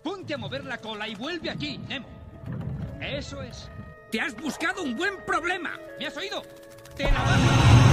Ponte a mover la cola y vuelve aquí, Nemo. Eso es. Te has buscado un buen problema. ¿Me has oído? ¡Te la vas a...